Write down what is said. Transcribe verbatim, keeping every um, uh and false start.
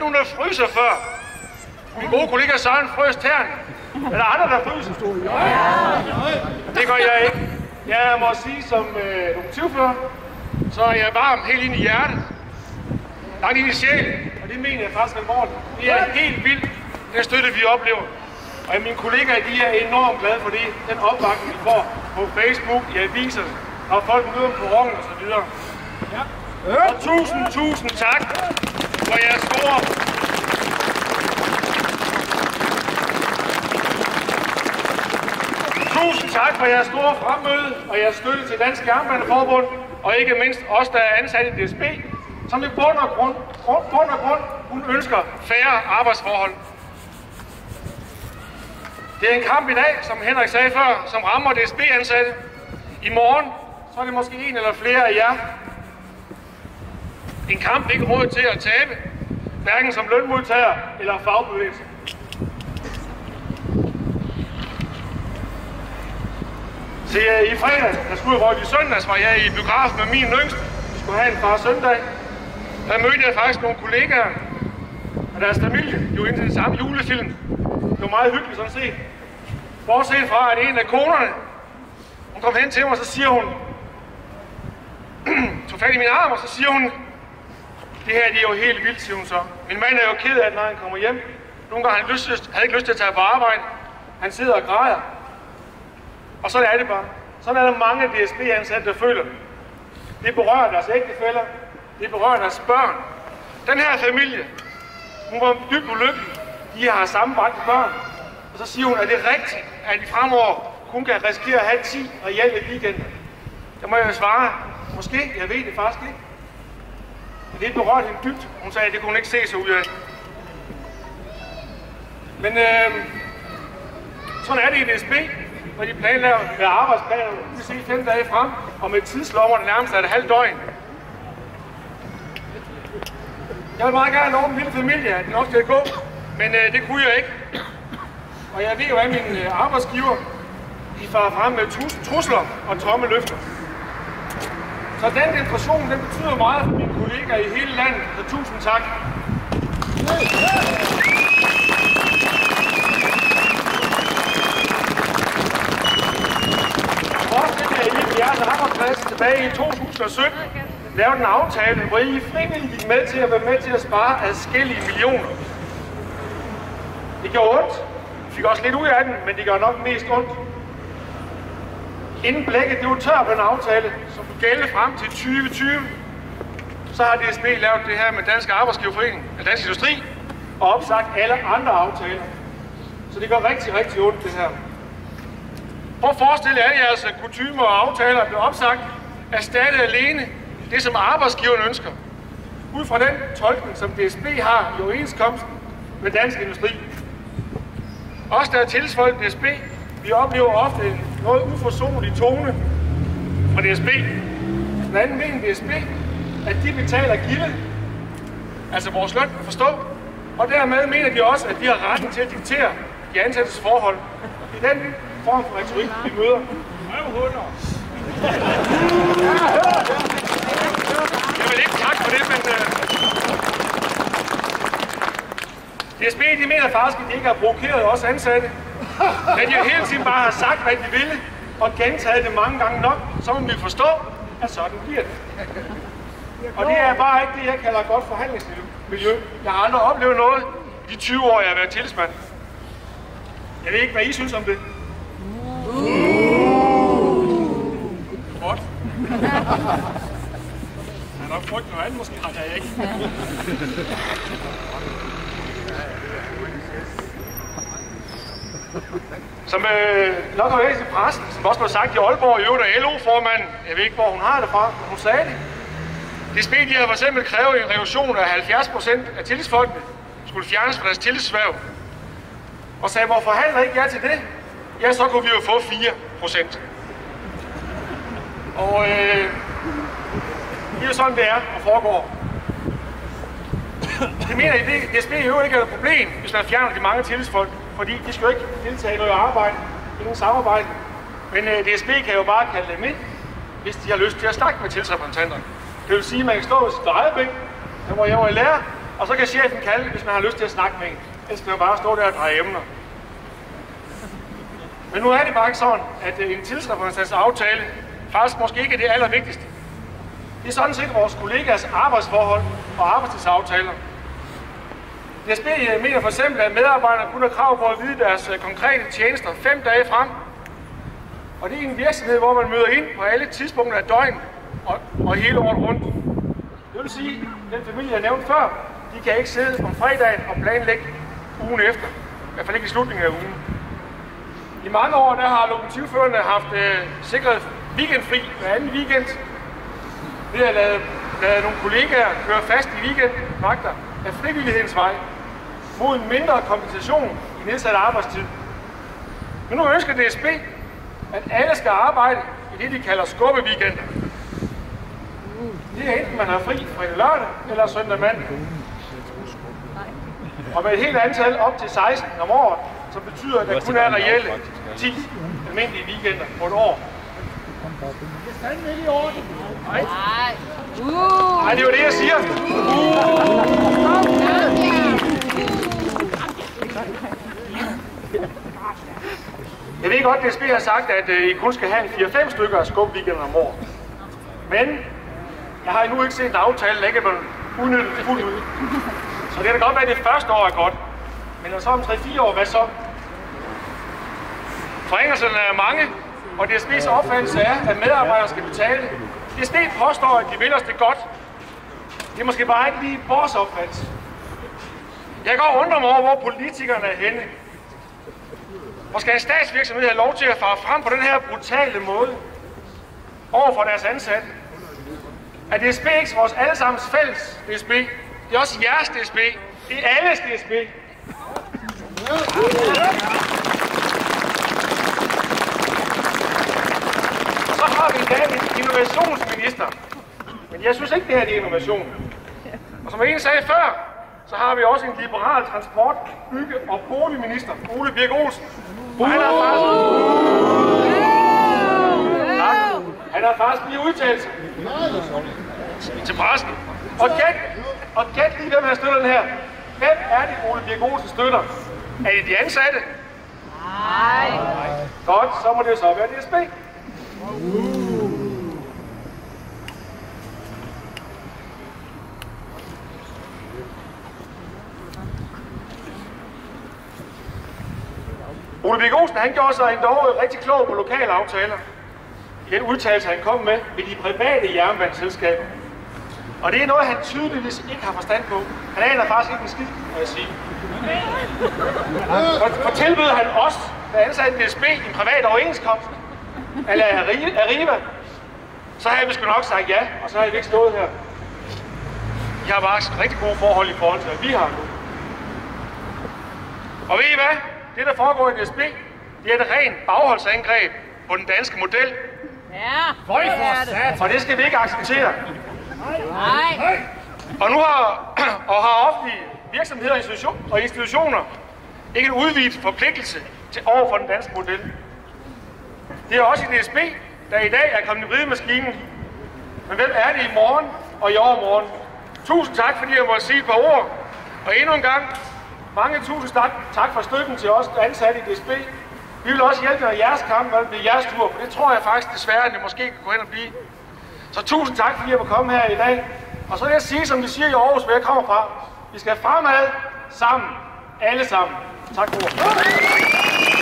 nogen, der fryser før? Min gode kollega Søren frøs tæren. Er der andre, der fryser? Det gør jeg ikke. Jeg må sige som øh, lokomotivfører, så er jeg varm helt ind i hjertet. Langt ind i sjælen, og det mener jeg faktisk alvorligt. Det er helt vildt, den støtte vi oplever. Og mine kollegaer, de er enormt glade for det, den opbakning vi får på Facebook, i aviser, og folk møder på perronen og så videre. Ja. Og tusind, tusind tak for jeres store... Tusind tak for jeres store fremmøde og jeres støtte til Dansk Jernbaneforbund, og ikke mindst os, der er ansat i D S B, som i bund og grund, bund og grund hun ønsker færre arbejdsforhold. Det er en kamp i dag, som Henrik sagde før, som rammer D S B-ansatte. I morgen så er det måske en eller flere af jer. En kamp ikke råd til at tabe, hverken som lønmodtager eller fagbevægelse. Så i fredag, der skulle jeg i søndags, var jeg i biografen med min yngste. Vi skulle have en far søndag. Der mødte jeg faktisk nogle kollegaer og deres familie, jo ind til den samme julefilm. Det var meget hyggeligt sådan set. Bortset fra, at en af konerne, hun kom hen til mig, og så siger hun, tog fat i min arm, og så siger hun, det her det er jo helt vildt, siger hun så. Min mand er jo ked af, at når han kommer hjem, nogle gange havde han lyst, havde ikke lyst til at tage på arbejde. Han sidder og græder. Og sådan er det bare. Sådan er der mange D S B-ansatte, der føler det. Det berører deres ægtefæller, det berører deres børn. Den her familie, hun var dybt ulykkelig. De har sammenbragte børn. Og så siger hun, at det er rigtigt, at de fremover kun kan risikere at have ti reelle weekender. Der må jeg jo svare, måske, jeg ved det faktisk ikke. Men det berørte hende dybt. Hun sagde, at det kunne hun ikke se sig ud af. Men øh, sådan er det i D S B, når de planlægger med arbejdsplaner. Vi ser fem dage frem, og med tidslommer det nærmest er det halvt døgn. Jeg vil meget gerne love en lille familie, at det nok skal gå, men øh, det kunne jeg ikke. Og jeg ved jo, at mine øh, arbejdsgiver, de farer frem med tusind trusler og tomme løfter. Så den demonstration, den betyder meget for mine kollegaer i hele landet, så tusind tak. Forestil jer, at I på jeres arbejdsplads tilbage i to tusind og sytten lavede en aftale, hvor I frivilligt gik med til at være med til at spare adskillige millioner. Det gjorde ondt. Vi fik også lidt ud af den, men det gør nok mest ondt. Inden blækket det var tør på en aftale, som kunne gælde frem til tyve tyve, så har D S B lavet det her med Dansk Arbejdsgiverforening, eller Dansk Industri, og opsagt alle andre aftaler. Så det gør rigtig, rigtig ondt det her. Prøv at forestille jer, at jeres kutymer og aftaler bliver opsagt, erstattet alene det, som arbejdsgiveren ønsker. Ud fra den tolkning, som D S B har i overenskomsten med Dansk Industri. Os, der er tilsfolk D S B, vi oplever ofte en noget uforsonlig tone fra D S B. Den anden mener D S B, at de betaler gilde, altså vores løn at forstå, og dermed mener de også, at de har retten til at diktere de ansattes forhold. Det er den form for retorik, vi møder. Jeg vil ikke takke for det, men uh... D S B de mener faktisk, at de ikke har provokeret os ansatte. Men de hele tiden bare har sagt, hvad de ville, og gentaget det mange gange nok, så må vi forstå, at sådan bliver det. Og det er bare ikke det, jeg kalder godt forhandlingsmiljø. Jeg har aldrig oplevet noget i de tyve år, jeg har været tillidsmand. Jeg ved ikke, hvad I synes om det. Godt. Han har nok frygt noget andet, måske har jeg ikke. Som øh, nok har været i pressen, som også blev sagt i Aalborg, i øvrigt af L O-formanden, jeg ved ikke, hvor hun har det fra, men hun sagde det. D S B de havde for eksempel krævet en reduktion af halvfjerds procent af tillidsfolkene, skulle fjernes fra deres tillidshverv. Og sagde, hvorfor handler ikke jer til det? Ja, så kunne vi jo få fire procent. Og øh, det er jo sådan, det er og foregår. Det mener I, at D S B i øvrigt ikke er et problem, hvis man fjerner de mange tillidsfolk, fordi de skal jo ikke deltage i noget arbejde, ingen samarbejde. Men øh, D S B kan jo bare kalde dem ind, hvis de har lyst til at snakke med tillidsrepræsentanterne. Det vil sige, at man kan stå ved sit eget bænk, der hvor jeg var i lærer, og så kan chefen kalde, hvis man har lyst til at snakke med en. Ellers skal man bare stå der og dreje emner. Men nu er det bare ikke sådan, at en tillidsrepræsentantsaftale faktisk måske ikke er det allervigtigste. Det er sådan set vores kollegaers arbejdsforhold og arbejdstidsaftaler. D S B mener for eksempel, at medarbejderne kun har krav på at vide deres konkrete tjenester fem dage frem. Og det er en virksomhed, hvor man møder ind på alle tidspunkter af døgn og, og hele året rundt. Det vil sige, at den familie, jeg nævnte før, de kan ikke sidde om fredagen og planlægge ugen efter. I hvert fald ikke i slutningen af ugen. I mange år der har lokomotivførerne haft øh, sikret weekendfri hver anden weekend. Vi har lavet, lavet nogle kollegaer køre fast i weekendvagter af frivillighedens vej mod en mindre kompensation i nedsat arbejdstid. Men nu ønsker D S B, at alle skal arbejde i det, de kalder skubbeweekender. Det er enten man har fri fredag lørdag eller søndag mandag. Og med et helt antal op til seksten om året, som betyder, at der kun er reelle ti almindelige weekender på et år. Det er fandme ikke i orden. Nej. Nej, det er jo det, jeg siger. Jeg ved godt, at D S B har sagt, at I kun skal have en fire fem stykker af skubweekender om året. Men jeg har endnu ikke set en aftale, der ikke er blevet udnyttet fuldt ud. Så det kan godt være, at det første år er godt. Men når så om tre fire år, hvad så? Forringelserne er mange, og D S B's opfattelse er, at medarbejdere skal betale. D S B påstår, at de vil os det godt. Det er måske bare ikke lige vores opfattelse. Jeg kan godt undre mig over, hvor politikerne er henne. Og skal en statsvirksomhed have lov til at fare frem på den her brutale måde over for deres ansatte? Er D S B ikke vores allesammens fælles D S B? Det er også jeres D S B. Det er alles D S B. Så har vi i dag en innovationsminister. Men jeg synes ikke, det her er innovation. Og som en sagde før, så har vi også en liberal transport, bygge- og boligminister, Ole Birk Olesen. Og han har faktisk... Han har faktisk lige udtalt sig til pressen. Og gæt, og gæt lige, hvem han støtter den her. Hvem er det, Ole Birk Olesen støtter? Er det de ansatte? Nej. Godt, så må det så være D S B. Ole Birk Olesen, han gjorde sig endda rigtig klog på lokale aftaler. I den udtalelse, han kom med ved de private jernbaneselskaber. Og det er noget, han tydeligvis ikke har forstand på. Han aner faktisk ikke en skid, må jeg sige. For, for tilbød han os, der ansatte D S B, en privat overenskomst, eller Arriva, så havde vi sgu nok sagt ja, og så havde vi ikke stået her. Vi har bare rigtig gode forhold i forhold til, hvad vi har nu. Og ved I hvad? Det, der foregår i D S B, det er et rent bagholdsangreb på den danske model. Ja, det er det. Og det skal vi ikke acceptere. Nej. Og nu har, og har offentlige virksomheder og institutioner ikke en udvidet forpligtelse til over for den danske model. Det er også i D S B, der i dag er kommet i vridemaskinen. Men hvem er det i morgen og i overmorgen? Tusind tak, fordi jeg måtte sige et par ord. Og endnu en gang, mange tusind tak, tak for støtten til os ansatte i D S B. Vi vil også hjælpe jer i jeres kamp, når det bliver jeres tur, for det tror jeg faktisk desværre, at det måske kan gå hen og blive. Så tusind tak, fordi jeg må komme her i dag. Og så vil jeg sige, som vi siger i Aarhus, hvor jeg kommer fra. Vi skal fremad sammen. Alle sammen. Tak for ordet.